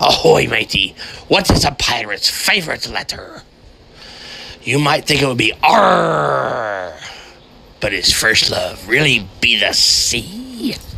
Ahoy, matey. What is a pirate's favorite letter? You might think it would be R, but his first love really be the sea.